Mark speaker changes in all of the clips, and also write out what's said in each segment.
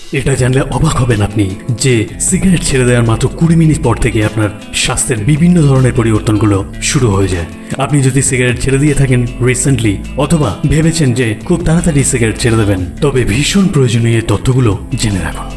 Speaker 1: এটা জানলে অবাক হবেন আপনি যে সিগারেট ছেড়ে দেওয়ার মাত্র 20 মিনিট পর থেকে আপনার স্বাস্থ্যের বিভিন্ন ধরনের পরিবর্তনগুলো শুরু হয়ে যায়। আপনি যদি সিগারেট ছেড়ে দিয়ে থাকেন রিসেন্টলি, অথবা ভেবেছেন যে খুব তাড়াতাড়ি সিগারেট ছেড়ে দেবেন, তবে ভীষণ প্রয়োজনীয় তথ্যগুলো জেনে রাখুন।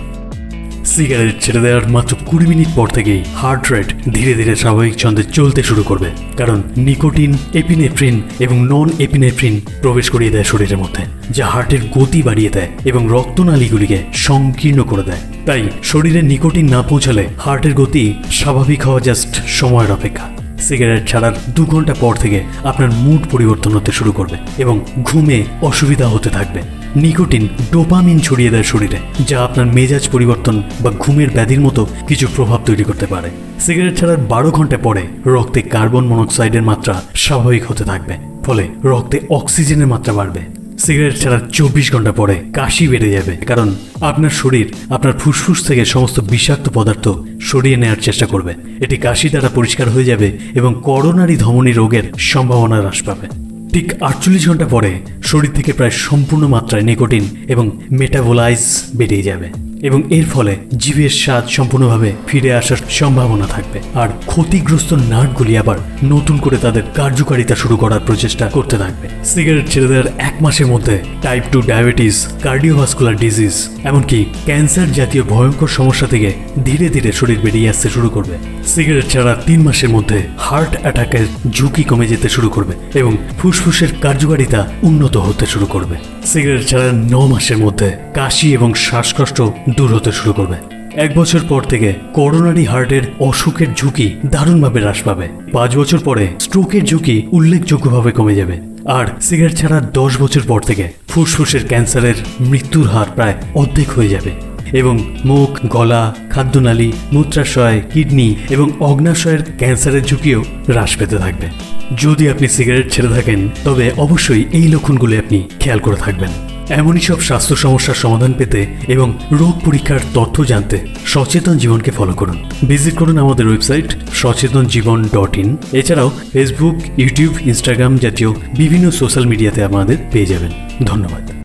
Speaker 1: সিগারেট ছেড়ে দেওয়ার মাত্র 20 মিনিট পর থেকেই হার্ট রেট ধীরে ধীরে স্বাভাবিক ছন্দে চলতে শুরু করবে, কারণ নিকোটিন, এপিনেফ্রিন এবং নন এপিনেফ্রিন প্রবেশ করিয়ে দেয় শরীরের মধ্যে, যা হার্টের গতি বাড়িয়ে দেয় এবং রক্তনালীগুলিকে সংকীর্ণ করে দেয়। তাই শরীরে নিকোটিন না পৌঁছালে হার্টের গতি স্বাভাবিক হওয়া জাস্ট সময়ের অপেক্ষা। সিগারেট ছাড়ার 2 ঘন্টা পর থেকে আপনার মুড পরিবর্তন হতে শুরু করবে এবং ঘুমে অসুবিধা হতে থাকবে। নিকোটিন ডোপামিন ছড়িয়ে দেয় শরীরে, যা আপনার মেজাজ পরিবর্তন বা ঘুমের ব্যাধির মতো কিছু প্রভাব তৈরি করতে পারে। সিগারেট ছাড়ার 12 ঘন্টা পরে রক্তে কার্বন মনোক্সাইডের মাত্রা স্বাভাবিক হতে থাকবে, ফলে রক্তে অক্সিজেনের মাত্রা বাড়বে। সিগারেট ছাড়ার 24 ঘন্টা পরে কাশি বেড়ে যাবে, কারণ আপনার শরীর আপনার ফুসফুস থেকে সমস্ত বিষাক্ত পদার্থ সরিয়ে নেওয়ার চেষ্টা করবে। এটি কাশি দ্বারা পরিষ্কার হয়ে যাবে এবং করোনারি ধমনী রোগের সম্ভাবনা হ্রাস পাবে। ঠিক 48 ঘন্টা পরে শরীর থেকে প্রায় সম্পূর্ণ মাত্রায় নিকোটিন এবং মেটাবোলাইজ বেরিয়ে যাবে এবং এর ফলে জিভের স্বাদ সম্পূর্ণভাবে ফিরে আসার সম্ভাবনা থাকবে, আর ক্ষতিগ্রস্ত নার্ভগুলি আবার নতুন করে তাদের কার্যকারিতা শুরু করার প্রচেষ্টা করতে থাকবে। সিগারেট ছেড়ে দেওয়ার 1 মাসের মধ্যে টাইপ 2 ডায়াবেটিস, কার্ডিওভাস্কুলার ডিজিজ, এমনকি ক্যান্সার জাতীয় ভয়ঙ্কর সমস্যা থেকে ধীরে ধীরে শরীর বেরিয়ে আসতে শুরু করবে। সিগারেট ছাড়ার 3 মাসের মধ্যে হার্ট অ্যাটাকের ঝুঁকি কমে যেতে শুরু করবে এবং ফুসফুসের কার্যকারিতা উন্নত হতে শুরু করবে। সিগারেট ছাড়ার 9 মাসের মধ্যে কাশি এবং শ্বাসকষ্ট দূর হতে শুরু করবে। 1 বছর পর থেকে করোনারি হার্টের অসুখের ঝুঁকি দারুণভাবে হ্রাস পাবে। 5 বছর পরে স্ট্রোকের ঝুঁকি উল্লেখযোগ্যভাবে কমে যাবে। আর সিগারেট ছাড়ার 10 বছর পর থেকে ফুসফুসের ক্যান্সারের মৃত্যুর হার প্রায় অর্ধেক হয়ে যাবে এবং মুখ, গলা, খাদ্যনালী, মূত্রাশয়, কিডনি এবং অগ্নাশয়ের ক্যান্সারের ঝুঁকিও হ্রাস পেতে থাকবে। যদি আপনি সিগারেট ছেড়ে থাকেন, তবে অবশ্যই এই লক্ষণগুলি আপনি খেয়াল করে থাকবেন। এমনই সব স্বাস্থ্য সমস্যার সমাধান পেতে এবং রোগ পরীক্ষার তথ্য জানতে সচেতন জীবনকে ফলো করুন। ভিজিট করুন আমাদের ওয়েবসাইট সচেতনজীবন.in। এছাড়াও ফেসবুক, ইউটিউব, ইনস্টাগ্রাম জাতীয় বিভিন্ন সোশ্যাল মিডিয়াতে আমাদের পেয়ে যাবেন। ধন্যবাদ।